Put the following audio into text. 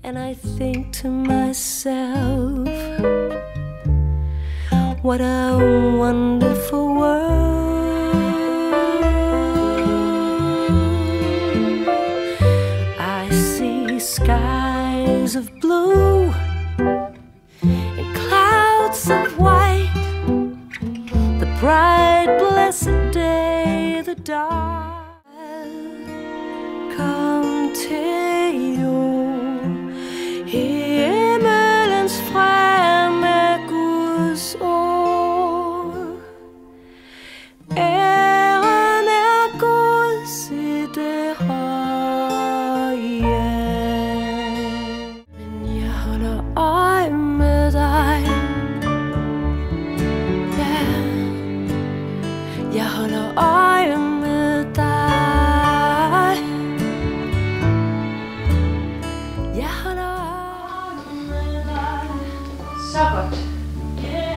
And I think to myself, what a wonderful world. I see skies of blue and clouds of white, the bright blessed day, the dark. Come til jord, himmelens fremme Guds ord. Æren er Guds i det høje. Men jeg holder øje med dig. Ja, jeg holder øje med dig. Jeg holder øje med dig. Så godt.